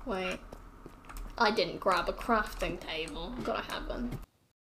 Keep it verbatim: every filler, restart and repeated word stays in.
Wait. I didn't grab a crafting table. I've gotta have one.